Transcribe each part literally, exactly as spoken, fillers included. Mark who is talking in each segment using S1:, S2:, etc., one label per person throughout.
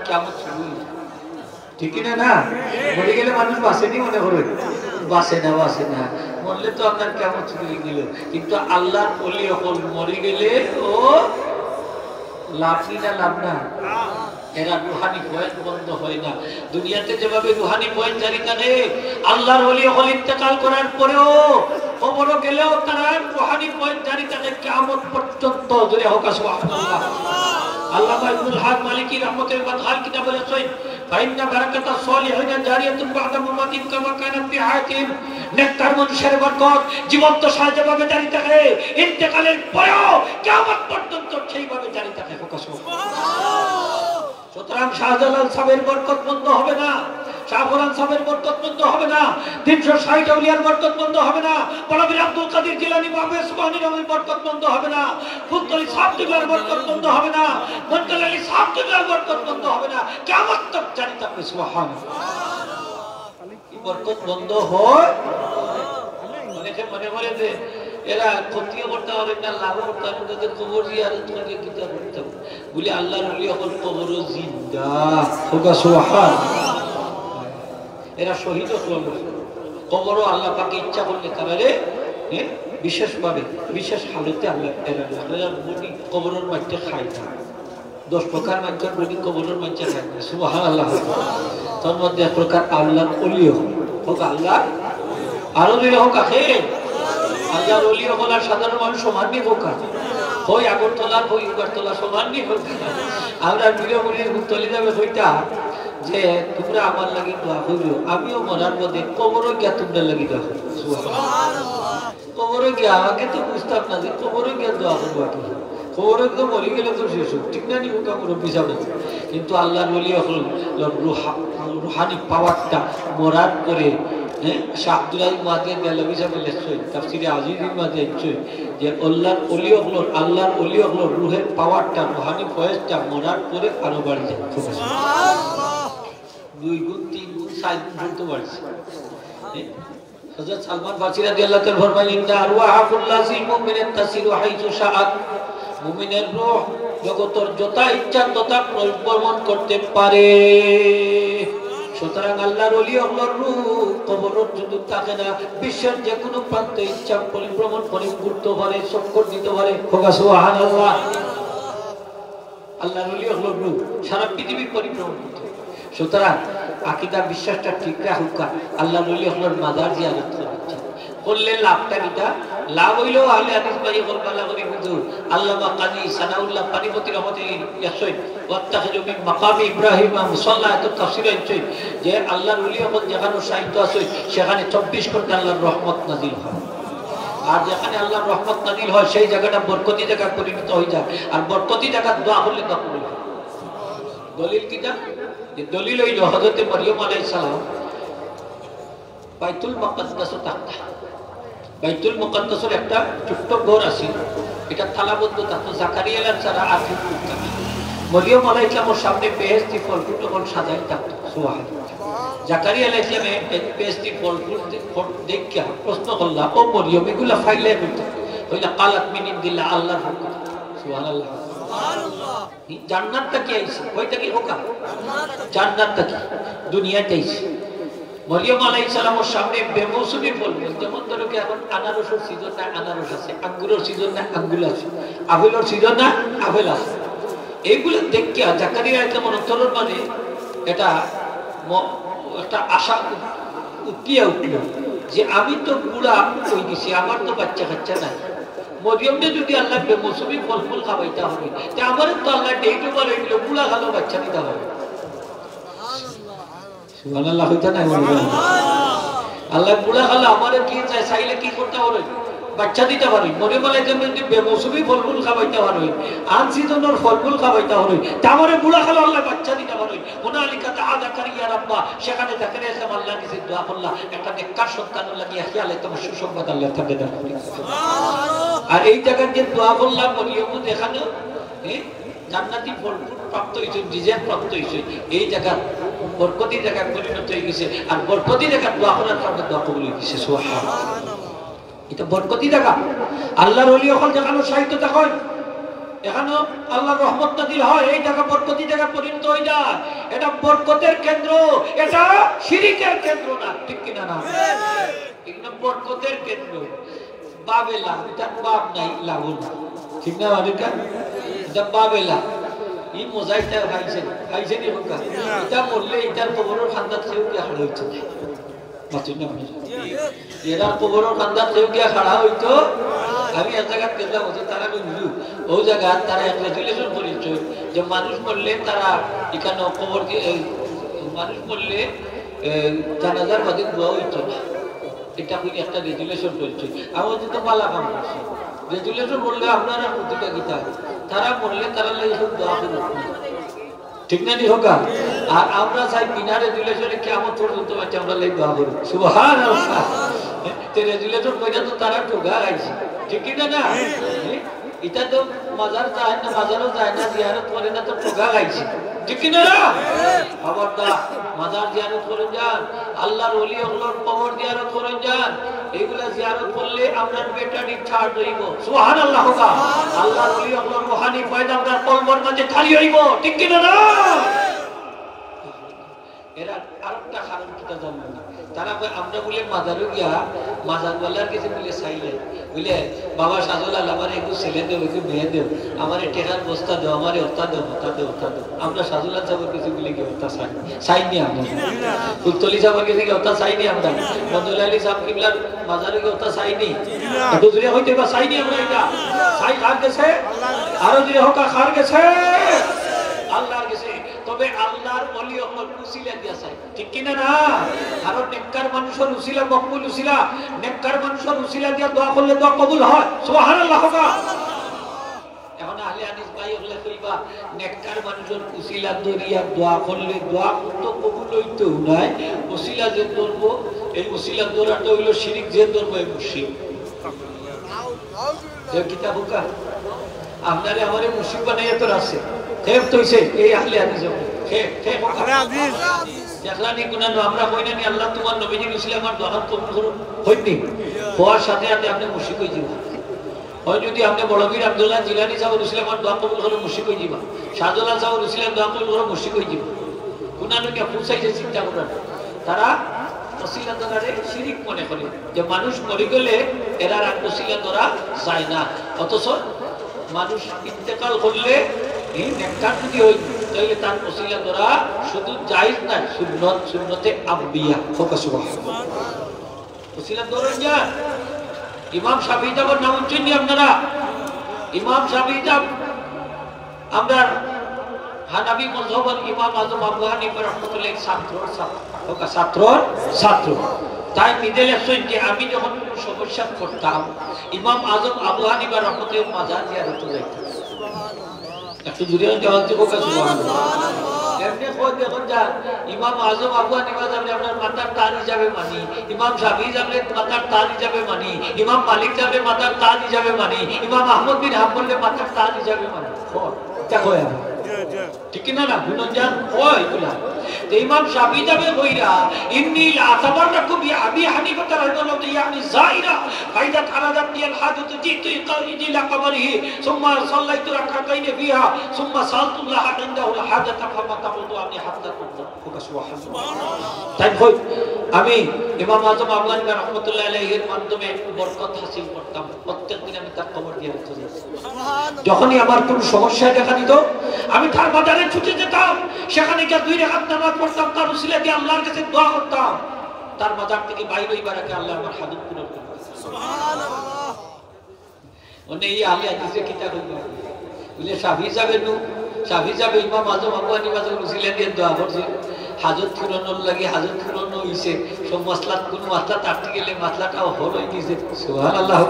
S1: কিয়ামত শুরু হয়ে যায় ঠিক না না মরে গেলে মানুষ বাঁচেনি মনে করে বাঁচে না বাঁচে না মরলে তো আপনার কিয়ামত শুরু হয়ে গেল কিন্তু আল্লাহর ওলি হল মরে গেলে ও লাভ না লাভ না এরা রুহানি ফয়েজ বন্ধ হয় না দুনিয়াতে যেভাবে রুহানি ফয়েজ জারি থাকে আল্লাহর ওলি হল ইন্তেকাল করার পরেও কবরে গেলেও তারা রুহানি ফয়েজ জারি থাকে কিয়ামত পর্যন্ত জোরে হোক সুবহানাল্লাহ আল্লামা ইবনুল হক মালিকি রাহমাতুল্লাহি মাদখাল কিতাবে লেখেন ফাইন্না বারাকাতা সলিহিনা জারিয়াতুন বা'দা মামাতিন কামা কানাত ফি হায়াতিহিম নেককার মানুষের বরকত জীবন্ত সাথে যেভাবে জারি থাকে ইন্তেকালের পরেও কিয়ামত পর্যন্ত সেইভাবে জারি থাকে হোক সুবহানাল্লাহ সুতরাং শাহজালাল সাহেবের বরকত বন্ধ হবে না শাহফরান সাহেবের বরকত বন্ধ হবে না তিনশো ষাট আউলিয়ার বরকত বন্ধ হবে না বড়বীর আব্দুল কাদের জিলানী বাবা সুবহানী রবির বরকত বন্ধ হবে না ফুলতলি সাহেবের বরকত বন্ধ হবে না মন্ডল আলী সাহেবের বরকত বন্ধ হবে না কিয়ামত তক জারি থাকবে সুবহানাল্লাহ এই বরকত বন্ধ হয় অনেকে মনে করে যে এরা ক্ষতিও করতে পারে না লাভ করতে পারে তাদের কবর জিয়ারত করে কিতাব করতে বলে আল্লাহর ওলি হল কবর জিন্দা হোগা সুবহানাল্লাহ এরা শহীদ হল কবরও আল্লাহ পাকে ইচ্ছা করলে তারা রে বিশেষভাবে বিশেষ হালতে আল্লাহ এরা বডি কবরের মধ্যে খায় না দশ প্রকার মানুষের বডি কবরের মধ্যে খায় না সুবহানাল্লাহ তার মধ্যে এক প্রকার আল্লাহর ওলি হোক আল্লাহ আরো দিলে হোক আখে আল্লাহর ওলি হল আর সাধারণ মানুষ সমানই হোক হই আগরতলার হই উগারতলা সমানই হোক আমরা বিরমুড়ির মুক্তলি যাবে হইতা যে তোমরা আমার লাগি দোয়া করিও আমিও মরার মধ্যে কবরে গিয়া তোমরা লাগি দোয়া করি সুবহানাল্লাহ কবরে গিয়া আমাকে তো বুঝতাম না যে কবরে গিয়া দোয়া করবো কি কবরে তো মরে গেলে তো শেষ ঠিক না নি ওটা কোনো পিছাবে কিন্তু আল্লাহর ওলি হল রুহানি পাওয়ারটা মরার পরে হ্যাঁ শাহ আব্দুল আলী মাতে দেলবি সাহেব লেখছেন তাফসীরে আজিজের মাঝে আছে যে আল্লাহর ওলি হল আল্লাহর ওলি হল রুহের পাওয়ারটা রুহানি ফয়েজটা মরার পরে আরো বাড়ি যায় সুবহানাল্লাহ দুই গুণ তিন গুণ চার গুণ হতে পারছে হযরত সালমান ফারসি রাদিয়াল্লাহু তাআলা ফরমালেন ইন্না আরওয়াহুল্লাযী মুমিনাত তাসিরু হাইসু শাআত মুমিনের রূহ জগতের যত ইচ্ছা তত পরিভ্রমণ করতে পারে সুতরাং আল্লাহর ওলি আল্লাহর রূহ কবরের শুধু থাকে না বিশ্বের যে কোনো প্রান্তে ইচ্ছা পরিভ্রমণ করে ঘুরতে পারে চক্কর দিতে পারে হোগা সুবহানাল্লাহ আল্লাহর ওলি আল্লাহর রূহ সারা পৃথিবী পরিভ্রমণ করতে সুতরাং আকীদা বিশ্বাসটা ঠিক রাখুক আল্লাহর ওলি আল্লাহর মাজার জিয়ারত করলে লাভটা কিটা লাভ হইলো আহলে হাদিস ভাই বলবালা করি হুজুর আল্লামা কাজী সানাউল্লাহ পানিপতি রহমাতুল্লাহি ইয়াসই ওয়াত্তাখিজু মিন মাকামি ইব্রাহিম মুসাল্লা এত তাফসীর আছে যে আল্লাহর ওলি হল যেখানে সাহিত্য আছে সেখানে চব্বিশ ঘন্টা আল্লাহর রহমত নাযিল হয় আর যেখানে আল্লাহর রহমত নাযিল হয় সেই জায়গাটা বরকতি জায়গা পরিণত হয়ে যায় আর বরকতি জায়গা দোয়া করলে কবুল হয় দলিল কিটা যে দলিল হইল হযরত মরিয়ম আলাইহিস সালাম বাইতুল মুকাদ্দাস থাকতা বাইতুল মুকাদ্দাসের একটা ছোট্ট ঘর আছে এটা তালাবদ্ধ থাকতো জাকারিয়া আলাইহিস সালাম আর মরিয়ম আলাইহিস সালামের সামনে বেহেশতি ফল ফুল সাজাই থাকতো সুবহানাল্লাহ জাকারিয়া আলাইহিস সালাম এই বেহেশতি ফল ফুল দেখা প্রশ্ন করলা ও মরিয়ম এগুলা ফাইলে কইতো কইলা কালাত মিন ইনদিল্লাহ আল্লাহর হুকুম সুবহানাল্লাহ সুবহানাল্লাহ জান্নাতটা কি আইছে কইতা কি হুকুম জান্নাতটা কি দুনিয়াতে আইছে মরিয়ম আলাইহিস সালামের সামনে বেমৌসুমী ফল যেমন ধরো কি এখন আনারসের সিজন না আনারস আছে আঙ্গুরের সিজন না আঙ্গুর আছে আপেলের সিজন না আপেল আছে এইগুলো দেখে জাকারিয়া একটা মনন্তরের মানে এটা একটা আশা উঠিয়া উঠল যে আমি তো বুড়া হয়ে গেছি আমার তো বাচ্চা কাচ্চা নাই মরিয়মকে যদি আল্লাহ বেমৌসুমী ফল ফুল খাওয়াইতে হবে তা আমার তো আল্লাহ ডেট ওভার হয়ে গেল বুড়া খালো বাচ্চা দিতে হবে সুবহানাল্লাহ হইতা না আল্লাহ বুড়া খালো আমারে কি চাই চাইলে কি করতে হবে বাচ্চা দিতে পারি মরিয়ম আলাইহিস সালাম যদি বেমৌসুমী ফল ফুল খাওয়াইতে পারে আন সিজনের ফল ফুল খাওয়াইতে হবে তা আমারে বুড়া খালো আল্লাহ বাচ্চা দিতে পারে হুনালিকা দাআ জাকারিয়া রাব্বা সেখানে জাকারিয়া সাহেব আল্লাহর কাছে দোয়া করলা একটা নেককার সন্তানের লাগি ইহইয়া আলাইহিস সুসংবাদ আল্লাহ তাকে দান করে সুবহানাল্লাহ আর এই জায়গায় যে দোয়া করলা মরিয়ম দেখানো হ্যাঁ জান্নাতি ফল ফুল প্রাপ্ত হইছে রিজিক প্রাপ্ত হইছে এই জায়গা বরকতি জায়গা পরিণত হয়ে গেছে আর বরকতি জায়গা দোয়া করার কারণে দোয়া কবুল হয়ে গেছে সুবহানাল্লাহ এটা বরকতি জায়গা আল্লাহর ওলি হল যেখানে সাহিত্য দেখেন এখানেও আল্লাহর রহমত নাযিল হয়, এই জায়গা বরকতি জায়গা পরিণত হয়ে যায়। এটা বরকতের কেন্দ্র, এটা শিরিকের কেন্দ্র না, ঠিক কিনা না? এটা বরকতের কেন্দ্র। বাবেলা, এটা বাপ নাই, লাগু না, ঠিক না? বাড়িটা এটা বাবেলা, এই মোজাইকটা খাইছে খাইছে নি হোক, এটা মরলে এটার কবরের খান্দাত কেউ গিয়া খাড়া হইতো না, এরা কবরের খান্দাত কেউ গিয়া খাড়া হইতো। আমি এক জায়গায় গেলাম, তারা বুঝলু ও জায়গা তারা এক রেজুলেশন করেছে যে মানুষ মরলে তারা এখানে কবর মানুষ মরলে জানাজার বাদে দোয়া হইতো না, এটা একটা রেজুলেশন করেছে। আমার তো পালা কাম করছে, রেজুলেশন বললে আপনারা প্রতিটা গীতা তারা মরলে তারা লাগে সব দোয়া করুন, ঠিক না? হোক। আর আমরা চাই বিনা রেজুলেশনে কেমন পর্যন্ত পাচ্ছি আমরা লাগে দোয়া করুন, সুবহানাল্লাহ। রেজুলেশন কইটা তো তারা ঠোকা গাইছে, ঠিক কিনা না? এটা তো মাজার যায় না, মাজারও যায় না, জিয়ারত করে না, তো ঠোকা গাইছে, ঠিক কিনা? আবার দা মাজার জিয়ারত করে যান, আল্লাহর ওলি আল্লাহর কবর জিয়ারত করে যান, এইগুলা জিয়ারত করলে আপনার বেটারি ছাড় হইব, সুবহানাল্লাহ। আল্লাহর ওলি আল্লাহর রূহানি পয়গাম্বর কলবের মাঝে ঠালি হইব, ঠিক কিনা না? এরা আরেকটা কারণ কিটা জানবে না, তারা আমরা বলে মাজারে গিয়া মাজারওয়ালার কাছে বলে চাইলে বুঝলে বাবা সাজলাল আমার একটু ছেলে দেও, একটু মেয়ে দেও, আমার টেকার বস্তা দেও, আমার ওটা দেও, ওটা দেও, ওটা দেও। আমরা সাজলাল সাহেবের কিছু বলে গিয়ে ওটা চাই চাইনি, আমরা কুলতলি সাহেবের কাছে গিয়ে ওটা চাইনি, আমরা মঞ্জুল আলী সাহেব কিবলার মাজারে গিয়ে ওটা চাইনি, একটু দূরে হইতে বা চাইনি আমরা, এটা চাই কার গেছে, আরো দূরে হোক কার গেছে, আল্লাহর গেছে। তবে আল্লাহর ওলি হল উসিলা দিয়া চাই, ঠিক কিনা না? কারণ নেককার মানুষের উসিলা মকবুল উসিলা, নেককার মানুষের উসিলা দিয়া দোয়া করলে দোয়া কবুল হয়, সুবহানাল্লাহ। এখন আহলে হাদিস ভাই হলে কইবা নেককার মানুষের উসিলা দরিয়া দোয়া করলে দোয়া তো কবুল হইতো নাই, উসিলা যে ধরব এই উসিলা দরাটা হইল শিরিক, যে ধরব এই মুশরিক। যে কিতাব হুকা আপনারে আমারে মুশরিক বানাইয়া তো আছে খেপ তৈছে, এই আহলে হাদিস খেপ খেপ হাদিস দেখলানি গুনাহ আমরা কইনা নি আল্লাহ তোমার নবীজি উসিলা আমার দোয়া কবুল করুন, হইনি হওয়ার সাথে সাথে আপনি মুশরিক হয়ে যাবেন। হয় যদি আপনি বড়বীর আব্দুল্লাহ জিলানী সাহেব উসিলা আমার দোয়া কবুল করে মুশরিক হয়ে যাবেন, শাহজালাল সাহেব উসিলা দোয়া কবুল করে মুশরিক হয়ে যাবেন। গুনাহ কি পৌঁছাইছে চিন্তা করেন, তারা ওসিলা দ্বারারে শিরিক মনে করে যে মানুষ মরে গেলে এরা আর ওসিলা দ্বারা যায় না, অথচ মানুষ ইন্তেকাল করলে এই নেককার যদি হয় তাহলে তার ওসিলা দ্বারা শুধু জায়েজ না, সুন্নত, সুন্নতে আম্বিয়া, ফোকাস সুবহানাল্লাহ। ওসিলা দ্বারা যা ইমাম শাফিঈ যাবার নাম শুননি আপনারা? ইমাম শাফিঈ যাব আমরা হানাফি মাযহাবের ইমাম আযম আবু হানিফা রাহমাতুল্লাহ ছাত্র ছাত্র ছাত্র ছাত্র তাই মিডল এসেন যে আমি যখন কোনো সমস্যা করতাম ইমাম আযম আবু হানিফা রাহমাতুল্লাহ মাজার জিয়ারত যাইতাম। একটু জুড়ে জবাব দিব সুবহানাল্লাহ। এমনি কই দেখুন যা ইমাম আযম আবু হানিফা যাবে আপনার মাথার তাজ হিসাবে মানি, ইমাম শাফিঈ যাবে মাথার তাজ হিসাবে মানি, ইমাম মালিক যাবে মাথার তাজ হিসাবে মানি, ইমাম আহমদ বিন হাম্বল মাথার তাজ হিসাবে মানি। এটা কই আমি ঠিক না না গুণজান কই বলা তো ইমাম শাফিঈ যাবে কইরা ইন্নী লা তাবাররাকু বি আবি হানিফা রাহিমাহুল্লাহ ইয়ানি যায়রা ফাইদা আরাদাত ইয়াল হাদুত জিতু ইকাইদি লা কবরিহি সুম্মা সাল্লাইতু রাকাতাইন ফিহা সুম্মা সালতুল্লাহ ইনদাহু আল হাদাত ফামা তাকুতু আনি হাত্তা কুতু সুবহানাল্লাহ। তাই কই আমি ইমাম আযম আবু হানিফা রাহমাতুল্লাহ আলাইহির মাধ্যমে বরকত হাসিল করতাম, প্রত্যেকদিন আমি তার কবর দিয়ে যেতাম। সুবহানাল্লাহ। যখনই আমার কোনো সমস্যা দেখা দিত আমি তার বাজারে ছুটে যেতাম, সেখানে গিয়ে দুই রাকাত নামাজ পড়তাম, তার উসিলা দিয়ে আল্লাহর কাছে দোয়া করতাম, তার বাজার থেকে বাইরে হইবার আগে আল্লাহ আমার হাদুত পূরণ করবেন। সুবহানাল্লাহ। ওনে এই আলে হাদিসে কিতাব হইবা বলে শাফিঈ সাহেব নু শাফিঈ সাহেব ইমাম আযম আবু হানিফা এর উসিলা দিয়ে দোয়া করছে, হাজত পূরণের লাগি হাজত পূরণ হইছে, সব মাসলাত কোন মাসলা তাড়তে গেলে মাসলাটাও হল হই গেছে। সুবহানাল্লাহ।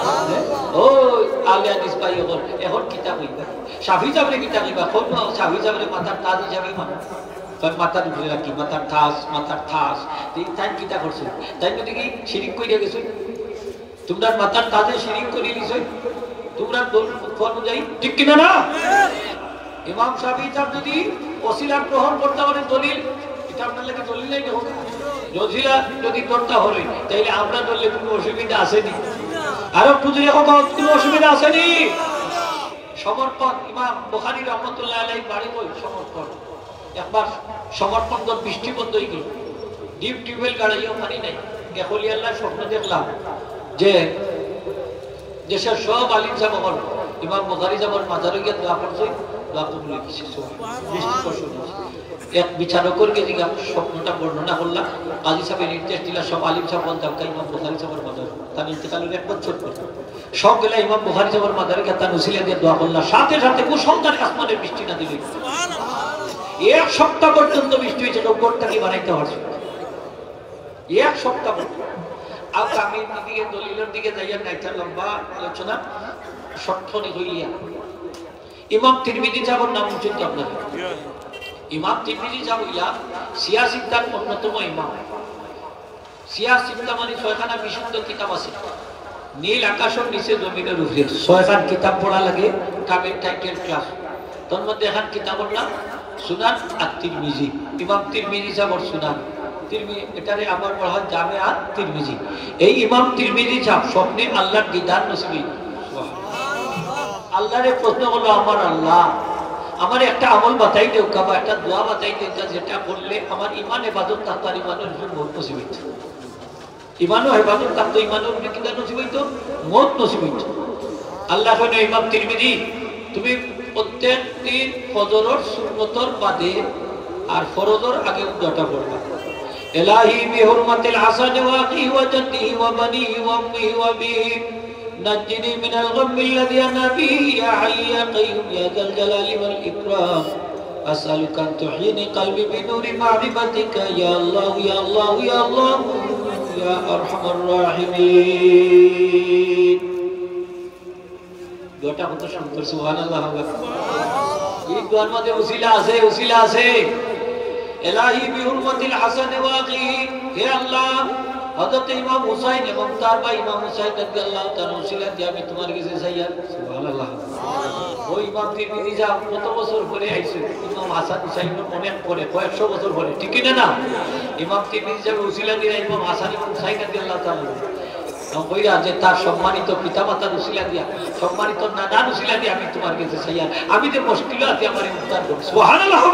S1: ও আলে হাদিস পাই এখন এখন কিতাব হইবা শাফিঈ সাহেবের কিতাব হইবা কোন শাফিঈ সাহেবের মাথার তাজ হিসাবে মানে তার মাথার উপরে রাখি মাথার ঠাস মাথার ঠাস তাই কিতা করছে, তাই যদি কি শিরিক কইরা গেছে, তোমরা মাথার তাজে শিরিক করে লিছো, তোমরা ফল অনুযায়ী ঠিক কিনা না? ইমাম শাফিঈ সাহেব যদি ওসিলা গ্রহণ করতে পারেন দলিল, এটা আপনার লাগে দলিল নাই হোক, ওসিলা যদি করতে হয় তাইলে আমরা ধরলে কোনো অসুবিধা আসেনি, আরো পুজোর কোনো অসুবিধা আসেনি। সমর্পণ ইমাম বুখারী রহমাতুল্লাহ আলাইহি বাড়ি কই সমর্পণ একবার সমর্পণ তো বৃষ্টি বন্ধ হয়ে গেল ডিপ টিউবওয়েল গাড়াইও পানি নাই গেখলি আল্লাহ স্বপ্ন দেখলাম যে দেশের সব আলিম সাহেব ইমাম বুখারী সাহেবের মাজারে গিয়ে দোয়া করছে দোয়া কবুল হয়েছে বৃষ্টি বর্ষণ এক বিচারকের গিয়ে স্বপ্নটা বর্ণনা করলাম কাজী সাহেবের নির্দেশ দিলা সব আলিম সাহেব বলতাম ইমাম বুখারী সাহেবের মাজার তার ইন্তেকালের এক বছর পর সব গেলা ইমাম বুখারী সাহেবের মাজারে গিয়ে তার উসিলা দিয়ে দোয়া করলাম সাথে সাথে মুসলমান আসমানের বৃষ্টি না দিল এক সপ্তাহ পর্যন্ত বৃষ্টি হয়েছে লোকটা কি বানাইতে পারছে এক সপ্তাহ আর আমি দিকে দলিলের দিকে যাইয়া নাইটা লম্বা আলোচনা সক্ষণে হইয়া ইমাম তিরমিজি সাহেবের নাম উচিত আপনাদের ইমাম তিরমিজি সাহেব হইয়া শিয়া সিদ্ধার অন্যতম ইমাম শিয়া সিদ্ধা মানে ছয়খানা বিশুদ্ধ কিতাব আছে নীল আকাশের নিচে জমিনের উপরে ছয়খান কিতাব পড়া লাগে কামের টাইটেল ক্লাস তোর মধ্যে এখন কিতাবের নাম সুনান আর তিরমিজি ইমাম তিরমিজি সাহেবের সুনান তিরমিজি এটারে আমার বলা হয় জামিয়া তিরমিজি এই ইমাম তিরমিজি সাহেব স্বপ্নে আল্লাহর দিদার নসিব আল্লাহরে প্রশ্ন হলো আমার আল্লাহ আমার একটা আমল বাতাই দেও বা একটা দোয়া বাতাই দেও যেটা করলে আমার ইমান ইবাদত তার ইমানের জন্য মত নসিব হইতো ইমানও ইবাদত তার তো ইমানের কিনা নসিব হইতো মত নসিব হইতো আল্লাহ কইলো ইমাম তিরমিজি তুমি প্রত্যেক দিন ফজরের সুন্নতর বাদে আর ফরজের আগে দুটো পড়বা ইলাহি বিহুরমাতিল হাসান ওয়া আখি ওয়া জাদ্দিহি ওয়া বানিহি ওয়া উম্মিহি ওয়া বিহি نجني من الغم الذي أنا فيه يا حي يا قيوم يا ذا الجلال والإكرام أسألك أن تحييني قلبي بنور معرفتك يا الله يا الله يا الله يا أرحم الراحمين دوটা কত সুন্দর সুবহানাল্লাহ এই দোয়ার মধ্যে উসিলা আছে উসিলা আছে ইলাহি বিহুরমাতিল হাসান ওয়া আখি হে আল্লাহ হযরত ইমাম হুসাইন এবং তার ভাই ইমাম হুসাইন রাদিয়াল্লাহু তাআলা উসিলা দিয়ে আমি তোমার কাছে চাইয়া সুবহানাল্লাহ ওই ইমাম তিরমিজি যা কত বছর পরে আইছে ইমাম হাসান হুসাইন অনেক পরে কয়েকশো বছর পরে ঠিক না না ইমাম তিরমিজি যা উসিলা দিয়ে ইমাম হাসান এবং হুসাইন রাদিয়াল্লাহু তাআলা কইরা যে তার সম্মানিত পিতামাতার উসিলা দিয়া সম্মানিত নানার উসিলা দিয়ে আমি তোমার কাছে চাইয়া আমি যে মুশকিল আছে আমারে উদ্ধার করো সুবহানাল্লাহ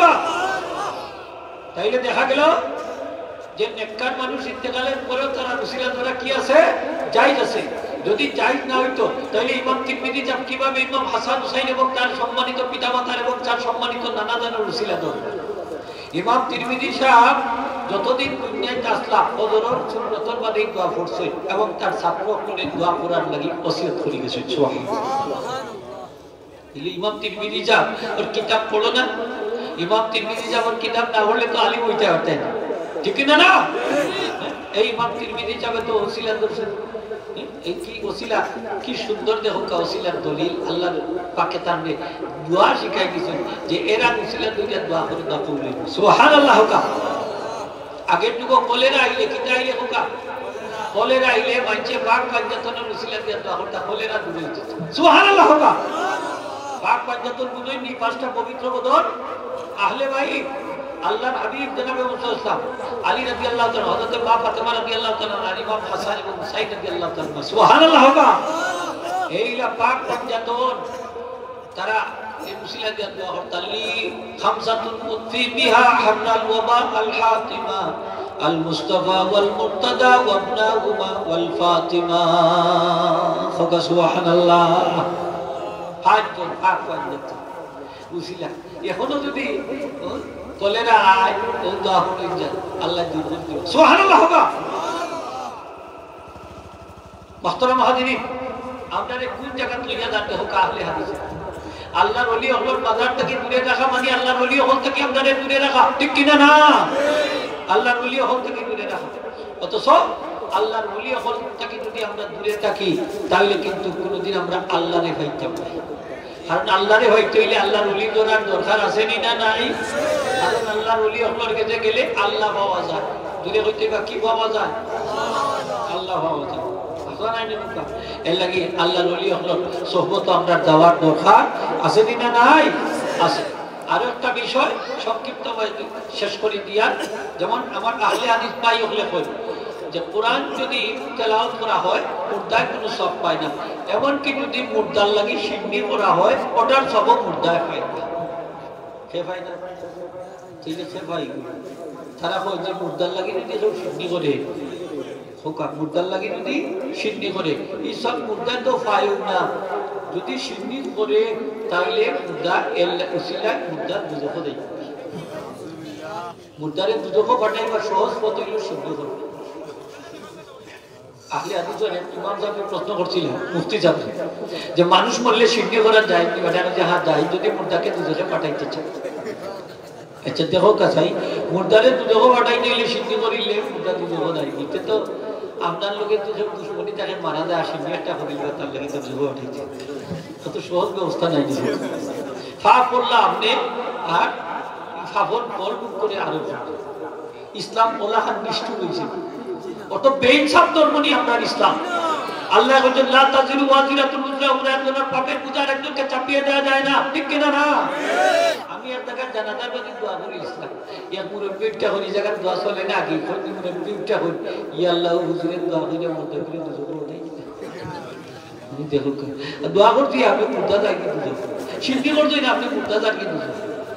S1: তাইলে দেখা গেল যে নেককার মানুষ ইন্তেকালের পরেও তারা উসিলা ধরা কি আছে জায়েজ আছে যদি জায়েজ না হইতো তাহলে ইমাম তিরমিজি যাব কিভাবে ইমাম হাসান হুসাইন এবং তার সম্মানিত পিতামাতার এবং তার সম্মানিত নানাদের উসিলা ধরবে ইমাম তিরমিজি সাহেব যতদিন দুনিয়ায় আসলা ফজরের সুন্নতর বাদে দোয়া পড়ছে এবং তার ছাত্রকে দোয়া করার লাগি ওসিয়ত করে গেছে সুবহানাল্লাহ ইমাম তিরমিজি সাহেব ওর কিতাব পড়ো না ইমাম তিরমিজি সাহেব ওর কিতাব না পড়লে তো আলিম হইতে পারতেন না ঠিক না না এই ইমাম তিরমিজি সাহেব তো ওসিলা ধরছে এই কি ওসিলা কি সুন্দর দেখো কা ওসিলার দলিল আল্লাহর পাকে তারবে দোয়া শিখাই দিয়েছেন যে এরা ওসিলা দুইটা দোয়া করে দোয়া কবুল সুবহানাল্লাহ কা আগের যুগ কলেরা আইলে কি আইলে হোকা কলেরা আইলে মানছে বাঘ পাঞ্জাতনের ওসিলা দিয়ে দোয়া করতে কলেরা দূরে যেত সুবহানাল্লাহ কা বাঘ পাঞ্জাতন গুলোই নি পাঁচটা পবিত্র বদর আহলে ভাই আল্লাহর হাবিব জনাবে মুহাম্মদ আলী রাদিয়াল্লাহু তাআলা হযরত মা ফাতেমা রাদিয়াল্লাহু তাআলা আর ইমাম হাসান এবং হুসাইন রাদিয়াল্লাহু তাআলা সুবহানাল্লাহ কা এইলা পাক পঞ্জাতন তারা এই মুসিলা দিয়ে দোয়া করতেন লি খামসাতুন উতফি বিহা হাররাল ওয়াবা আল হাতিমা আল মুস্তাফা ওয়াল মুরতাদা ওয়া ইবনাহুমা ওয়াল ফাতিমা ফাকা সুবহানাল্লাহ পাঁচজন পাক পঞ্জাতন মুসিলা এখনো যদি কলেরা আয় ও দোয়া করেন যান আল্লাহ দূর করে দিবেন সুবহানাল্লাহ কা মুহতারাম হাজিরিন আপনারা কোন জায়গা লইয়া যাতে হোক আহলে হাদিস আল্লাহর ওলি হলোর বাজার থেকে দূরে রাখা মানে আল্লাহর ওলি হল থেকে আপনাদের দূরে রাখা ঠিক কিনা না আল্লাহর ওলি হল থেকে দূরে রাখা অথচ আল্লাহর ওলি হল থেকে যদি আমরা দূরে থাকি তাহলে কিন্তু কোনোদিন আমরা আল্লাহরে পাইতাম না কারণ আল্লাহরে হইতে হইলে আল্লাহর ওলি ধরার দরকার আছে নি না নাই কারণ আল্লাহর ওলি হলোর কাছে গেলে আল্লাহ পাওয়া যায় দূরে হইতে বা কি পাওয়া যায় আল্লাহ পাওয়া যায় এর লাগি আল্লাহর ওলি হলোর সোহবত আমরা যাওয়ার দরকার আছে নি না নাই আছে আরো একটা বিষয় সংক্ষিপ্ত শেষ করে দিয়া যেমন আমার আহলে হাদিস ভাই হলে কই যে কোরআন যদি তেলাওয়াত করা হয় মুর্দায় কোনো সব পায় না, এমনকি যদি মুর্দার লাগি সিন্নি করা হয় ওটার সবও মুর্দায় পায় না। সে পায় না, ঠিক আছে ভাই, তারা হয় যে মুর্দার লাগি যদি সব সিন্নি করে হোকা, মুর্দার লাগি যদি সিন্নি করে এই সব মুর্দা তো পায়ও না। যদি সিন্নি করে তাইলে মুর্দা এর উসিলায় মুর্দার দুজক দেয়, মুর্দারে দুজক ঘটাইবার সহজ পথ হইল সিন্নি করে। আহলে হাদিস ইমাম সাহেব প্রশ্ন করছিলেন মুফতি সাহেব যে মানুষ মরলে সিন্নি করা যায় কি? মানে যে হ্যাঁ যায়, যদি মুর্দাকে দুজকে পাঠাইতে চায়। আচ্ছা দেখো কাছাই, মুর্দারে দুজক পাঠাইতে গেলে সিন্নি করিলে মুর্দা দুজক দেয়, এতে তো আপনার লোকে তো সব দুশ্মনী তাকে মারা যায়, সিন্নি একটা করিল তার লাগে তো দুজক পাঠাইছে, অত সহজ ব্যবস্থা নাই। ফা করলা আপনি আর ফাফর ফল বুক করে আরো ইসলাম ওলাহান নিষ্ঠুর হয়েছে, অত বেইনসাফ ধর্ম নিয়ে আমরা ইসলাম। আল্লাহ বলেন লা তাজিরু ওয়াজিরাতুন উযরা উযরা, একজনের পাপের বোঝা একজনকে চাপিয়ে দেওয়া যায় না, ঠিক কিনা না? আমি এক জায়গায় জানাজার বাকি দোয়া করি ইসলাম, ইয়া মুরব্বিটা করি জায়গায় দোয়া চলে না, আগে করি মুরব্বিটা করি ইয়া আল্লাহ হুজুরের দোয়া করে মত করে দুজো নাই। আমি দেখো দোয়া করছি আমি মুর্দা যাই কি দুজো সিদ্ধি করছি না, আপনি মুর্দা যান কি দুজো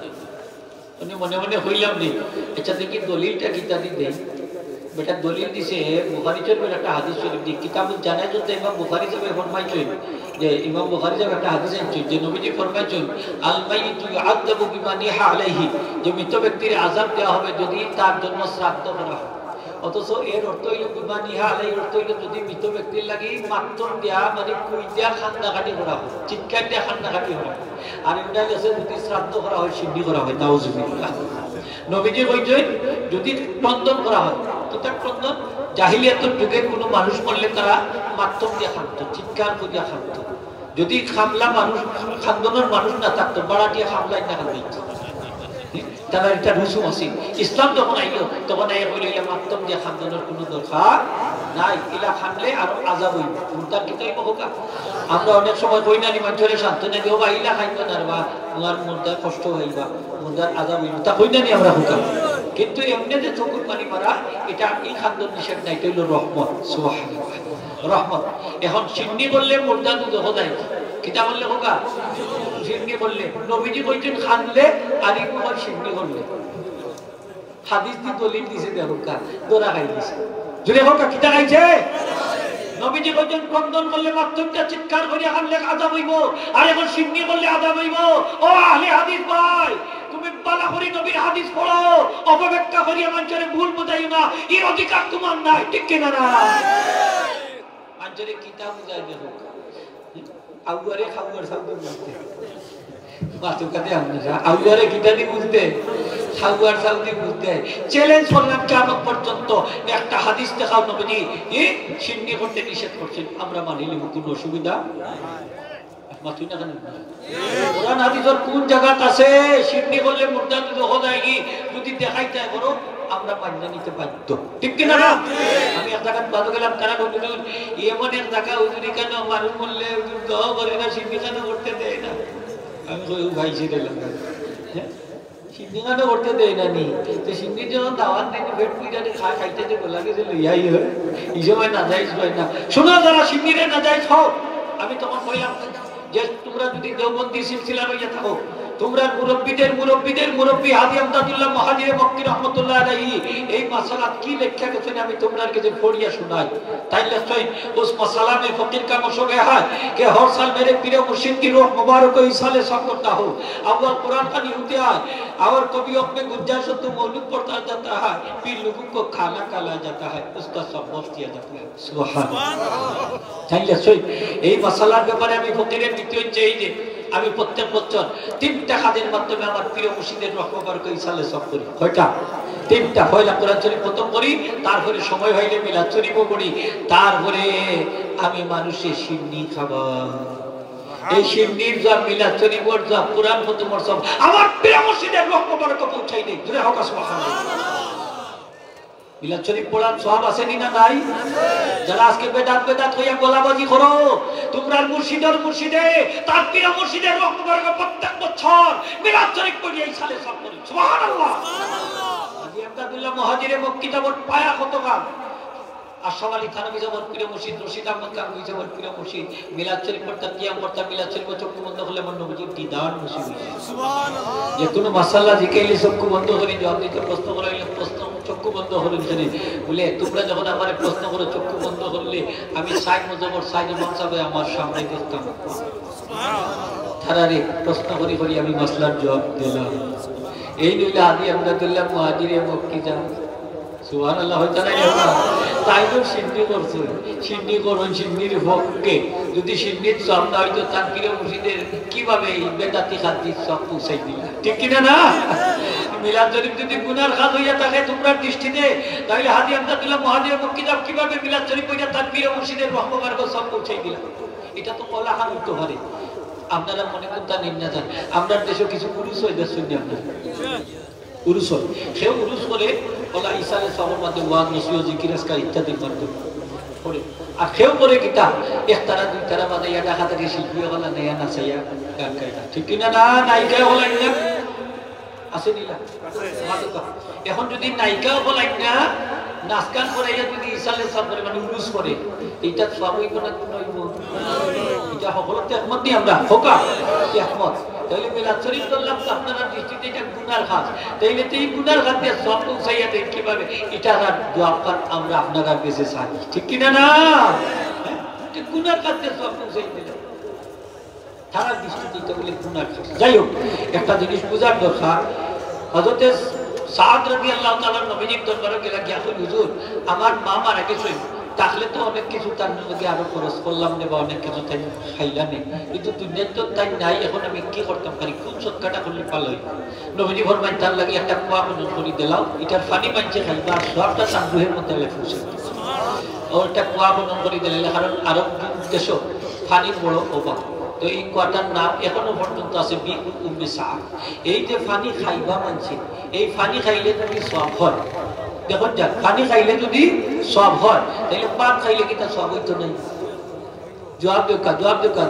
S1: মনে মনে হইলাম নেই। আচ্ছা দেখি দলিলটা কিতাবি দেয়, বেটা দলিল দিছে বুখারী শরীফের একটা হাদিস শরীফ দি কিতাব জানাই যদি ইমাম বুখারী সাহেব ফরমাইছেন যে ইমাম বুখারী সাহেব একটা হাদিস আনছেন যে নবীজি ফরমাইছেন আল মাইয়িতু ইউআযাবু বিমা নিহা আলাইহি, যে মৃত ব্যক্তির আযাব দেওয়া হবে যদি তার জন্য শ্রাদ্ধ করা হয়। অথচ এর অর্থ হইল বিমা নিহা আলাইহি অর্থ হইল যদি মৃত ব্যক্তির লাগি মাতম দেয়া মানে কুই দেয়া খান্দাকাটি করা হয়, চিৎকার দেয়া খান্দাকাটি করা হয়। আর এটা গেছে যদি শ্রাদ্ধ করা হয় সিদ্ধি করা হয়, নাউজুবিল্লাহ। নবীজি কইছেন যদি বন্ধন করা হয়, কিতাব বন্ধন জাহিলিয়াতের যুগে কোনো মানুষ মরলে তারা মাতম দিয়ে খান্ত, চিৎকার করিয়া খান্ত। যদি খামলা মানুষ খান্দনের মানুষ না থাকতো বাড়া দিয়ে খামলাই না খান্দাইত, তারা এটা রুসুম আছে। ইসলাম যখন আইলো তখন এই হইল ইলা মাতম দিয়ে খান্দনের কোনো দরকার নাই, ইলা খামলে আরো আযাব হইব। মুর্দার কি তাই হোক, আমরা অনেক সময় কই না নি মানুষের সান্ত্বনা দিও বা ইলা খাইত না বা তোমার মুর্দার কষ্ট হইবা, মুর্দার আযাব হইব, তা কই না নি আমরা হোক। কিন্তু এমনি যে চকুর পানি মারা এটা এই খান্দন নিষেধ নাই, এটা হইল রহমত। সুবহানাল্লাহ, রহমত। এখন সিন্নি করলে মুর্দা দুধ দেয়, কিতা বললে হোকা সিন্নি করলে নবীজি কইছেন খানলে আর এই তোমার সিন্নি করলে হাদিস দি দলিল দিছে দেখোকা দোরা খাই দিছে জুড়ে হোকা কিতা খাইছে। নবীজি কইছেন বন্ধন করলে মাত্রটা চিৎকার করিয়া খানলে আযাব হইব, আর এখন সিন্নি করলে আযাব হইব। ও আহলে হাদিস ভাই, তুমি বালা করে নবীর হাদিস পড়ো, অপব্যাখ্যা করিয়া মানুষের ভুল বুঝাইও না, এর অধিকার তোমার নাই, ঠিক কিনা না? মানুষের কিতাব বুঝাই দেখো আউয়ারে খাওয়ার সাউদি বুঝতে মাতুকাতে আমরা আউয়ারে কিতাবি বুঝতে খাওয়ার সাউদি বুঝতে চ্যালেঞ্জ করলাম কিয়ামত পর্যন্ত একটা হাদিস দেখাও নবীজি এই সিন্নি করতে নিষেধ করছেন, আমরা মানিলে কোনো অসুবিধা মাতুই না কেন? কোরআন হাদিসের কোন জায়গা আছে সিন্নি করলে মুর্দা দুধ হয় কি যদি দেখাইতে বড় আমরা মান্য নিতে বাধ্য, ঠিক কিনা না? আমি এক জায়গায় বাদ গেলাম, তারা হুজুর এমন এক জায়গা হুজুরি কেন মানুষ বললে হুজুর দহ করে না, সিন্নি কেন করতে দেয় না? আমি কই ভাই সেটা হ্যাঁ সিন্নি কেন করতে দেয় না নি? তো সিন্নি যখন দাওয়াত দিন পেট পুইটাতে খা খাইতে যে লাগে যে লইয়াই হয় এই সময় না যাই হয় না। শোনো যারা সিন্নিরে না যাই খাও, আমি তখন কইলাম যে তোমরা যদি দেওবন্দি সিলসিলা লইয়া থাকো, তোমরা মুরব্বীদের মুরব্বীদের মুরব্বী হাজী আমদাদুল্লাহ মুহাজিরে মক্কি রাহমাতুল্লাহ আলাইহি এই মাসালাত কি লেখা গেছেন আমি তোমরা কাছে পড়িয়া শোনাই। তাই লেখছেন उस मसला में फकीर का मशवरा है कि हर साल मेरे पीर मुर्शिद की रूह मुबारक को इसाले सब करता हो। अव्वल कुरान का नहीं होता है और कभी अपने गुंजाइश तो मौलूद पढ़ता जाता है, फिर लोगों को खाना खिलाया जाता है, उसका सब बख्श दिया जाता है। सुभान अल्लाह। তাই লেখছেন এই মাসালার ব্যাপারে আমি ফকিরের দ্বিতীয় চাই যে আমি প্রত্যেক বছর তিনটা কাজের মাধ্যমে আমার প্রিয় মুর্শিদের রহ মুবারক ইসালে সব করি। কয়টা? তিনটা। পয়লা কোরআন শরীফ প্রথম করি, তারপরে সময় হইলে মিলাদ শরীফও পড়ি, তারপরে আমি মানুষের সিন্নি খাবার, এই সিন্নির যা মিলাদ শরীফর যা কোরআন প্রথম সব আমার প্রিয় মুর্শিদের রহ মুবারক পৌঁছাই দেই। জোরে হোক সুবহানাল্লাহ। মিলাদ শরীফ পড়ার সওয়াব আছে না নাই? যারা আজকে বেদাত বেদাত হইয়া গোলাবাজি করো, তোমরা মুর্শিদের মুর্শিদে তার প্রিয় মুর্শিদের রহ মুবারক প্রত্যেক বছর মিলাদ শরীফ পড়িয়া ইসালে সব করি। সুবহানাল্লাহ। হাজী আমদাদুল্লাহ মুহাজিরে মক্কি যাবত পায়া কত গান আশরাফ আলী থানভী যাবার প্রিয় মুর্শিদ, রশিদ আহমদ কানভী যাবার প্রিয় মুর্শিদ, মিলাদ শরীফ পড়তা কিয়াম পড়তা, মিলাদ শরীফ চক্ষু বন্ধ করলে আমার নবীজির দিদার নসিব হইছে। সুবহানাল্লাহ। যে কোনো মাসালা জিকাইলে চক্ষু বন্ধ করে জবাব দিতে, প্রশ্ন করাইলে প্রশ্ন চক্ষু বন্ধ করে দিতে বলে তোমরা যখন আমার প্রশ্ন করে চক্ষু বন্ধ করলে আমি সাইড মুজবর সাইড মানসাবে আমার সামনে দেখতাম। সুবহানাল্লাহ। তারারে প্রশ্ন করি করি আমি মাসলার জবাব দিলাম। এই নইলে আদি আমদাদুল্লাহ মুহাজিরে মক্কি যান। সুবহানাল্লাহ। হইতা নাই না? তাই তো সিদ্ধি করছে, সিদ্ধি করুন সিদ্ধির পক্ষে। যদি সিদ্ধির সব না হইতো তানকিরে মুর্শিদের কিভাবে এই বেদাতি খাদ্যির সব পৌঁছাই দিলা, ঠিক কিনা না? মিলাদ শরীফ যদি গুনার কাজ হইয়া থাকে তোমরা দৃষ্টিতে, তাহলে হাদি আমদাদুল্লাহ মুহাজিরে মক্কি যান কিভাবে মিলাদ শরীফ হইয়া তানকিরে মুর্শিদের রহমার সব পৌঁছাই দিলা? এটা তো কলাহান হইতে পারে। আপনারা মনে করতে নিন না যান, আপনার দেশে কিছু পুরুষ হয়ে যাচ্ছেন আপনার উরুস হয়, সেও উরুস করে বলা ইসালে সবার মাধ্যমে ওয়াজ নসিহত জিকির আজকার ইত্যাদির মাধ্যমে করে। আর সেও করে কিতা এক তারা দুই তারা বাজাইয়া ঢাকা থেকে শিল্পী হলা নেয়া নাচাইয়া গান গাইতা, ঠিক কিনা না? নায়িকা হলাই না আছে নিলা। এখন যদি নায়িকা হলাই না নাচ গান করাইয়া যদি ইসালে সব করে মানে উরুস করে, এইটা সব হইব না কোন হইব? এটা সকলতে একমত দিই আমরা, হোকা একমত। তাইলে মিলাদ শরীফ করলাম তো আপনারা দৃষ্টিতে এটা গুনার কাজ, তাইলে তো এই গুনার কাজ দিয়ে সব পৌঁছাইয়া দেন কিভাবে? এটা জবাব আমরা আপনারা বেঁচে চাই, ঠিক কিনা না? গুনার কাজ দিয়ে সব পৌঁছাই দিলাম, তারা দৃষ্টিতে এটা বলে গুনার কাজ। যাই হোক, একটা জিনিস বোঝার দরকার, হযরতে সাদ রাদিয়াল্লাহু তাআলা নবীজির দরবারে গেলা গিয়া কই হুজুর আমার মা মারা গেছে, তাহলে তো অনেক কিছু তার মধ্যে আরো খরচ করলাম নেবা, অনেক কিছু তাই খাইলা নেই, কিন্তু দুনিয়ার তো তাই নাই, এখন আমি কি করতাম পারি? কোন সৎকাটা করলে ভালো হয়? নবীজি ফরমাইন তার লাগে একটা কুয়া খনন করে দিলাম, এটার পানি পাইছে খাইবা আর সবটা তান্দুহের মধ্যে লেখছে। ওর একটা কুয়া খনন করে দিলে, কারণ আরব দেশ পানির বড় অভাব, তো এই কুয়াটার নাম এখনো পর্যন্ত আছে বিউল উম্মে সাদ। এই যে পানি খাইবা মানছে, এই পানি খাইলে তুমি সব হয়। দেখুন যাক, পানি খাইলে যদি সব হয়, তাহলে পান খাইলে কি তার সব হইতো নাই? জবাব দেখা, জবাব দেখা।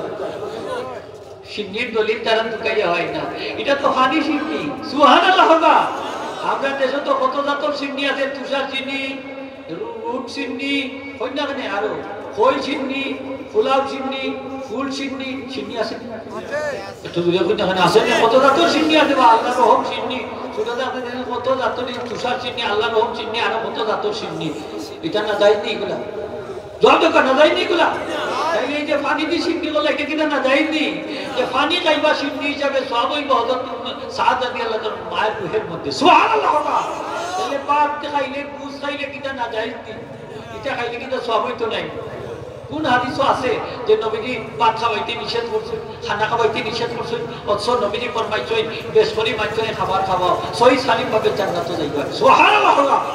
S1: সিন্নির দলিল তারা ঢুকাইয়া হয় না, এটা তো হানি সিন্নি। সুবহানাল্লাহ। আমরা দেশে তো কত জাতের সিন্নি আছে, তুষার চিনি, রুট সিন্নি, কন্যাখানে আরো খই সিন্নি, ফুলাও সিন্নি, ফুল সিন্নি, সিন্নি আছে একটু দূরে কন্যাখানে আছে না? কত জাতের সিন্নি আছে, বা আল্লাহ রহম সিন্নি, কত জাতর তুষার চিনি, আল্লাহ রহম চিনি, আরো কত জাতর চিনি। এটা না যায়নি এগুলা, জল না যায়নি এগুলা। তাইলে এই যে পানি দিয়ে সিন্নি গুলো এটা কিনা না যায়নি, যে পানি খাইবা সিন্নি হিসাবে সব ওই হযরত সাদ রাদিয়াল্লাহু তাআলা মায়ের বুহের মধ্যে। সুবহানাল্লাহ। তাহলে পাক খাইলে বুঝ খাইলে কিনা না যায়নি, এটা খাইলে কিনা সব হইতো নাই। কোন হাদিসও আছে যে নবীজি পাক খাওয়াইতে নিষেধ করছেন, খানা খাওয়াইতে নিষেধ করছেন, অথচ নবীজি ফরমাইছেন বেশ করে মাইছনে খাবার খাওয়াও, সহি সালিম ভাবে জান্নাতে যাইবা। সুবহানাল্লাহ।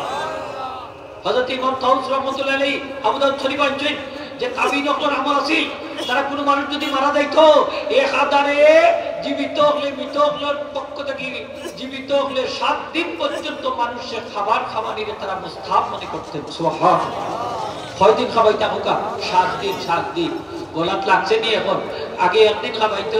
S1: হযরত ইমাম তাউস রাহমাতুল্লাহি আলাইহি আবু দাউদ শরীফ আনছেন যে তাবি নকল আমল আছে, তারা কোনো মানুষ যদি মারা যাইতো এক আদারে জীবিত হলে মৃত হলের পক্ষ থেকে জীবিত হলে সাত দিন পর্যন্ত মানুষের খাবার খাওয়ানিরে তারা মুস্তাহাব মনে করতেন। সুবহানাল্লাহ। কয়দিন খাবাইতা হোকা? সাত দিন। সাত দিন গোলাপ লাগছে নি এখন? আগে একদিন খাবাইতো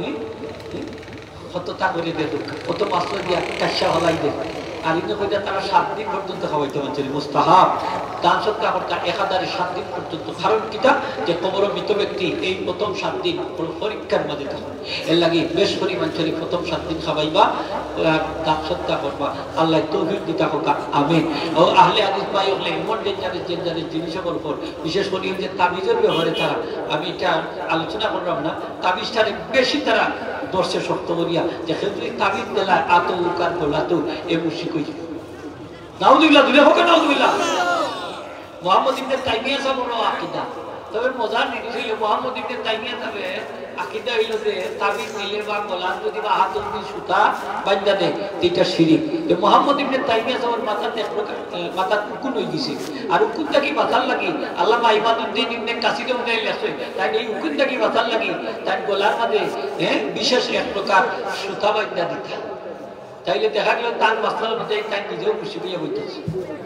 S1: কত তা করে দে, কত মাছ দিয়া কাশা হলাই দে, আর ইন্দ্র কইটা তারা সাত দিন পর্যন্ত খাওয়াইতে পারছেন মুস্তাহাব। দান সৎকার করতা একাধারে সাত দিন পর্যন্ত। কারণ কিটা যে কবর মৃত ব্যক্তি এই প্রথম সাত দিন পরীক্ষার মাঝে থাকে, এর লাগে বেশ পরিমাণ ছেলে প্রথম সাত দিন খাওয়াইবা, দান সৎকার করবা। আল্লাহ তৌফিক দিতা হোক, আমিন। ও আহলে হাদিস ভাই হলে এমন ডেঞ্জারের ডেঞ্জারের জিনিসের উপর বিশেষ করে যে তাবিজের ব্যবহারে তারা, আমি এটা আলোচনা করলাম না, তাবিজটারে বেশি তারা দর্শে শক্ত করিয়া যে যদি তাবিজ দেলা আত উকার গোলাতো এ মুশরিক হইছে। নাউযুবিল্লাহ, দুনিয়া হোক নাউযুবিল্লাহ। মুহাম্মদ ইবনে তাইমিয়া সাহেব বড় আকীদা, তবে মজার জিনিস হইল মুহাম্মদ ইবনে তাইমিয়া সাহেব আকীদা হইল যে তাবিজ নিলে বা গোলান যদি বা হাত যদি সুতা বাঁধা দেয় এটা শিরিক। যে মুহাম্মদ ইবনে তাইমিয়া সাহেবের মাথাতে মাথা উকুন হয়ে গেছে, আর উকুনটা কি বাঁচার লাগি আল্লামা ইমাদউদ্দিন ইবনে কাসির উদ্দিন লেখছে, তাই এই উকুনটা কি বাঁচার লাগি তাই গোলার মাঝে হ্যাঁ বিশেষ এক প্রকার সুতা বাঁধা দিতা। তাইলে দেখা গেল তার মাস্টার মধ্যে তাই নিজেও খুশি হইয়া বইতেছে।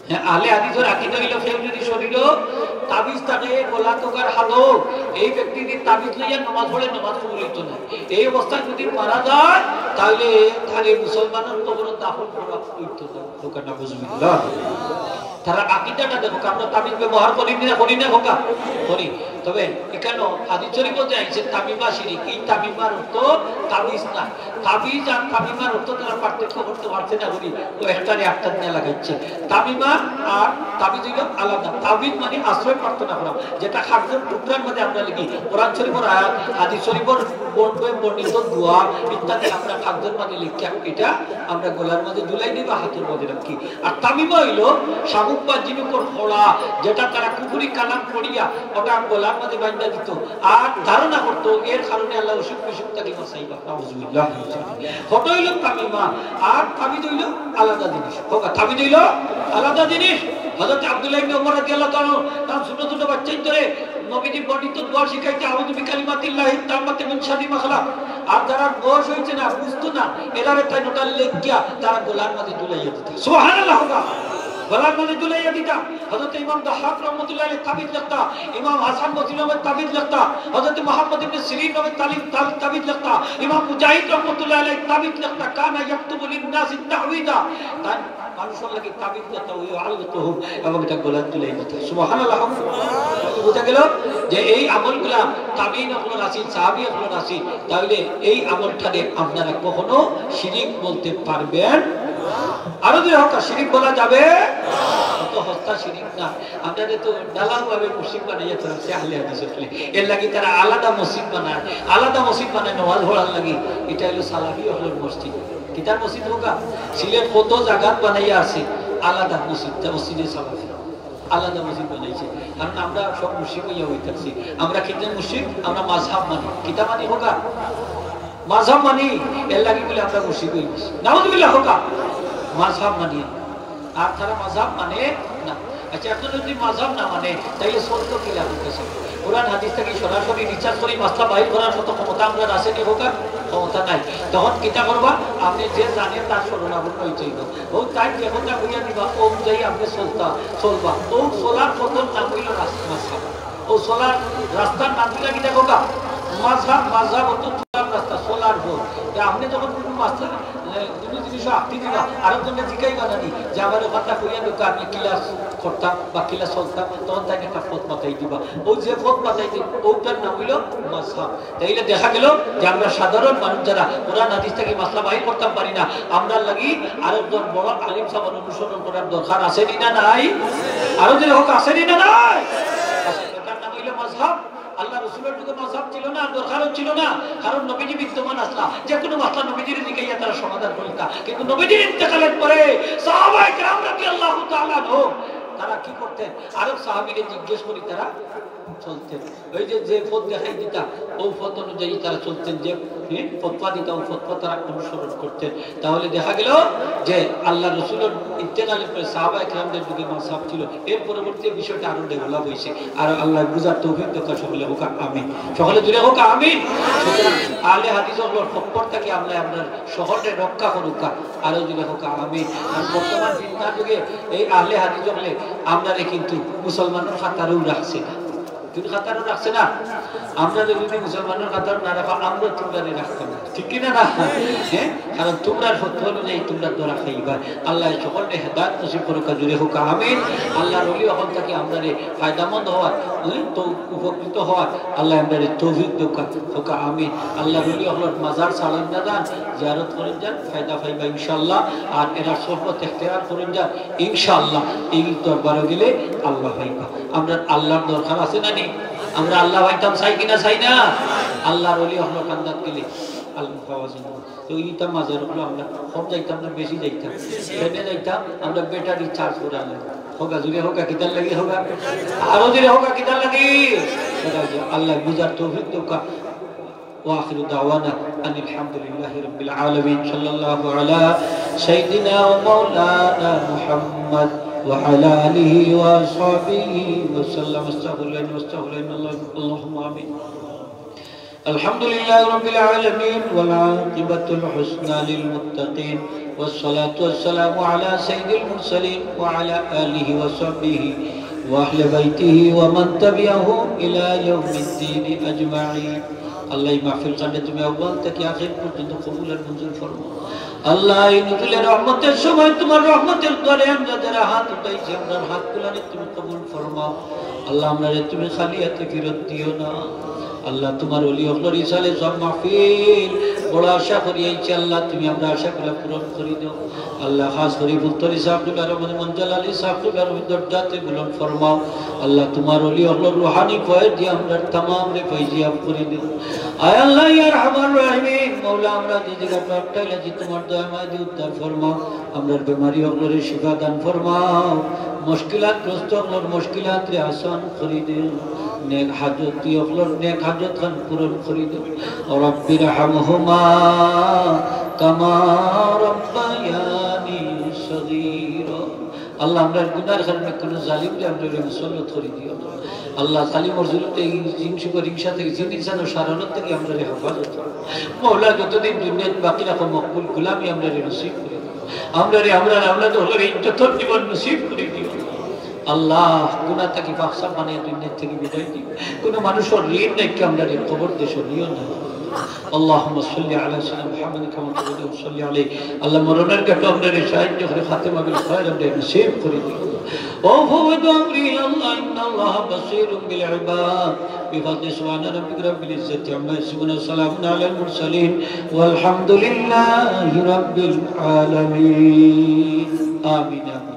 S1: হ্যাঁ আলে হাদিসের আকীদা হইল কেউ যদি শরীর তাবিজ থাকে গলা তোকার হাতো এই ব্যক্তি যদি তাবিজ লইয়া নামাজ পড়ে নামাজ কবুল হইতো না। এই অবস্থায় যদি মারা যায় তাহলে তাহলে মুসলমানের কবর দাফন করা হইতো না। হোক না বুঝবিল্লাহ তারা আকীদাটা দেখো আমরা তাবিজ ব্যবহার করি না করি না হোক করি। তবে এখানে হাদিস শরীফে যে আইছে তামিমা শিরিক এই তামিমার অর্থ তাবিজ না। তাবিজ আর তামিমার অর্থ তারা পার্থক্য করতে পারছে না বলি তো একটারে একটা নিয়ে লাগাচ্ছে। তামিমা আর তাবিজ হইল আলাদা। তাবিজ মানে আশ্রয় প্রার্থনা করা যেটা খাদ্যের টুকরার মধ্যে আমরা লিখি কোরআন শরীফের আয়াত হাদিস শরীফের বর্ণিত দোয়া ইত্যাদি আমরা খাদ্যের মধ্যে লিখি এটা আমরা গলার মধ্যে ঝুলাই দিই বা হাতের মধ্যে রাখি। আর তামিমা হইল শামুক বা জিনুকর ফোড়া যেটা তারা কুকুরি কালাম পড়িয়া ওটা গলার মধ্যে বাঁধা দিত আর ধারণা করতো এর কারণে আল্লাহ অসুখ বিসুখ তাকে বাঁচাইবা। নাউযুবিল্লাহ ফটো হইল তামিমা আর তাবিজ হইল আলাদা জিনিস। হোক তাবিজ হইল আলাদা জিনিস। হযরত আব্দুল্লাহ ইবনে ওমর রাদিয়াল্লাহু তাআলা তার ছোট ছোট বাচ্চাই ধরে নবীজি বর্ণিত দোয়া শিখাইতে আউযু বিকালিমাতিল্লাহি তাম্মাতি মিন শাররি মা খালাক। আর যারা বয়স হইছে না বুঝতো না এরারে তাই নোটা লেখিয়া তারা গলার মধ্যে ঝুলাইয়া দিত। সুবহানাল্লাহ গলার মধ্যে ঝুলাইয়া দিতা। হযরত ইমাম দাহাক রাহমাতুল্লাহ আলাইহি তাবিজ লিখতা, ইমাম হাসান বসরি নামে তাবিজ লিখতা, হযরত মুহাম্মদ ইবনে সিরিন নামে তালিম তাবিজ লিখতা, ইমাম মুজাহিদ রাহমাতুল্লাহ আলাইহি তাবিজ লিখতা। কানা ইয়াকতুবু লিন-নাসি তাহওয়িদা তাই মানুষের লাগি তাবিজ লিখতা ওই আলতহু এবং এটা গলার ঝুলাইয়া দিতা। সুবহানাল্লাহ বুঝা গেল যে এই আমলগুলা তাবিঈন হলো রাসূল সাহাবী হলো রাসূল। তাহলে এই আমলটাকে আপনারা কখনো শিরিক বলতে পারবেন আরো যে হক শিরিক বলা যাবে তো হস্তা শিরিক না। আপনাদের তো দালাল ভাবে মসজিদ বানাইয়া চলছে আহলে হাদিস হলে এর লাগি তারা আলাদা মসজিদ বানায় আলাদা মসজিদ বানায় নামাজ পড়ার লাগি। এটা হলো সালাফি হল মসজিদ কিতাব মসজিদ হোক সিলেট কত জায়গাত বানাইয়া আছে আলাদা মসজিদ মসজিদে সালাফি আলাদা মসজিদ বানাইছে। কারণ আমরা সব মুশরিক হইয়া হইতাছি। আমরা কিতাব মুশরিক আমরা মাযহাব মানি কিতাব মানি হোক মাযহাব মানি এর লাগি বলে আমরা মুশরিক হই গেছি। নাউযুবিল্লাহ হোক মাযহাব মানি আর তারা মাযহাব মানে না। আচ্ছা এখন যদি মাযহাব না মানে তাইলে সত্য কি লাগতেছে? কোরআন হাদিস থেকে সরাসরি রিসার্চ করি মাসলা বাইর করার মতো ক্ষমতা আমরা রাসেনি হোক ক্ষমতা নাই। তখন কিতা করবা আপনি যে জানেন তার শরণাপন্ন হইতেই না ও তাই যেমনটা হইয়া দিবা ও অনুযায়ী আপনি চলতা চলবা। ও চলার পথর নাম হইল মাযহাব। ও চলার রাস্তার নাম দিলা কিতা কোকা মাযহাব। মাযহাব হতো চলার রাস্তা চলার পথ। আপনি যখন কোনো মাস্টার কোনো জিনিস আপনি দিবা আরেকজনের জিজ্ঞাই বানানি যে আমার ওখানটা করিয়া ঢুকা আমি ক্লাস করতাম বা ক্লাস চলতাম তখন তাকে একটা পথ মাথাই দিবা। ও যে পথ মাথাই দিন ওটার নাম হইল মাযহাব। তাইলে দেখা গেল যে আমরা সাধারণ মানুষ যারা কোরআন হাদিস থেকে মাসলা বাহির করতে পারি না আমরা লাগি আরেকজন বড় আলিম সাহেবের অনুসরণ করার দরকার আছে না নাই? আরো যে হোক আছে না নাই? এটার নাম হইল মাযহাব। আল্লাহ রাসূলের যুগে মাযহাব ছিল না দরকারও ছিল না কারণ নবীজি বিদ্যমান আসলা যে কোনো মাসলা নবীজির জিজ্ঞাসা তারা সমাধান করতা। কিন্তু নবীজির ইন্তেকালের পরে সাহাবায়ে কেরাম রাদিয়াল্লাহু তাআলা আনহু তারা কি করতেন আরব সাহাবীদের জিজ্ঞেস করি তারা চলতেন। ওই যে যে পথ দেখাই দিতা ও পথ অনুযায়ী তারা চলতেন যে ফতোয়া দিতা ও ফতোয়া তারা অনুসরণ করতেন। তাহলে দেখা গেল যে আল্লাহ রাসূলের ইন্তেকালের পরে সাহাবায়ে কেরামদের যুগে মাযহাব ছিল। এর পরবর্তী বিষয়টা আরো ডেভেলপ হয়েছে আর আল্লাহ বুঝার তৌফিক দাও সকলে হোক আমিন। সকলে জুড়ে হোক আমিন। সুতরাং আহলে হাদিস হলোর পক্ষ থেকে আমরা আপনার শহরে রক্ষা করুক আরো জুড়ে হোক আমিন। আর বর্তমান ফিতনার যুগে এই আহলে হাদিস হলে আপনারে কিন্তু মুসলমানের খাতারেও রাখছে না কিন্তু খাতারও রাখছে না। আমরা যদি মুসলমানের খাতার না রাখা আমরা তোমরা রাখতাম না ঠিক কিনা না? হ্যাঁ কারণ তোমরা সত্য অনুযায়ী তোমরা ধরা খাইবা। আল্লাহ সকলকে হেদায়েত নসিব করুক জুড়ে হোক আমিন। আল্লাহর ওলি হল থেকে আমরা ফায়দামন্দ হওয়ার তো উপকৃত হওয়ার আল্লাহ আমরা তৌফিক দোকা হোক আমিন। আল্লাহর ওলি হল মাজার সালাম না যান জিয়ারত করেন যান ফায়দা পাইবা ইনশাআল্লাহ। আর এরা সোহবত ইখতিয়ার করেন যান ইনশাআল্লাহ। এই দরবারে গেলে আল্লাহ পাইবা। আমরা আল্লাহর দরকার আছে না? আমরা আল্লাহ ভাইতাম চাই কিনা চাই না? আল্লাহর ওলি হলো কান্দাত গেলে আল্লাহ পাওয়া যায় তো এইটা মাঝে রাখলো আমরা কম যাইতাম না বেশি যাইতাম ট্রেনে যাইতাম আমরা ব্যাটারি চার্জ করে আনলাম হোকা জুড়ে হোকা কিতার লাগি হোকা আরো জুড়ে হোকা কিতার লাগি আল্লাহ বুঝার তৌফিক দোকা। وآخر دعوانا أن الحمد لله رب العالمين صلى الله على سيدنا ومولانا محمد وعلى آله وصحبه وسلم. استغفر الله واستغفر الله اللهم آمين. الحمد لله رب العالمين والعاقبة الحسنى للمتقين والصلاة والسلام على سيد المرسلين وعلى آله وصحبه وأهل بيته ومن تبعهم إلى يوم الدين أجمعين আল্লাহ এই মাহফিল কাণ্ডে তুমি আহ্বান থেকে আখির পর্যন্ত কবুল আর মঞ্জুর ফরমাও। আল্লাহ এই নজরুলের রহমতের সময় তোমার রহমতের দ্বারে আমরা যারা হাত উঠাইছি আপনার হাতগুলানে তুমি কবুল ফরমাও। আল্লাহ আমরা তুমি খালি হাতে ফেরত দিও না। আল্লাহ তোমার ওলি হকলর ইসালে সব মাহফিল বড় আশা করি আইছি আল্লাহ তুমি আমরা আশাগুলো পূরণ করে দাও। আল্লাহ খাস করি ফুলতরি সাহেব আর মঞ্জল আলী সাহেব আর দরজাতে বুলন্দ ফরমাও। আল্লাহ তোমার ওলি হকলর রুহানি ফয়েজ দিয়ে আমরা तमाम রে ফয়জিয়াব করে দাও। আয় আল্লাহ ইয়া রহমান রহিম মওলা আমরা যে জায়গা প্রার্থনা জি তোমার দয়া মাঝে উদ্ধার ফরমাও। আমরার বেমারি হকলরে শিফা দান ফরমাও। মুশকিলাত গ্রস্ত হকলর মুশকিলাত রে আসান করে দাও। नेक हाजत अखलर नेक हाजत खान पूरन करी दो। रब्बिर हमहुमा कमा रब्बायानी सगीरा। আল্লাহ আমরা গুনার কারণে কোন জালিমকে আমরা মুসল্লত করে দিও না। আল্লাহ জালিম আর জুলুমতে এই জিনসু রিংসা থেকে জিন ইনসান ও শারারত থেকে আমরা হেফাজত করো। মওলা যতদিন দুনিয়াতে বাকি রাখো মকবুল গোলামি আমরা নসিব করে দিও। আমরা রে আমরা আমরা তো হলো ইজ্জত জীবন নসিব করে দিও। আল্লাহ গুনাহ থেকে পাকসাব বানিয়ে দুনিয়া থেকে বিদায় দিও। কোন মানুষের ঋণ নাই কি আমরা রে কবর দেশে নিও না। اللهم صل على سيدنا محمد كما تقول وصلي عليه الله مرونر كتو امره সাহায্য করে খাতেমা বিল খায়র আমরা নসিব করে দিও। وفوض امري الله ان الله بصير بالعباد بفضل سبحان ربك رب العزه عما يصفون وسلام على المرسلين والحمد لله رب العالمين آمين.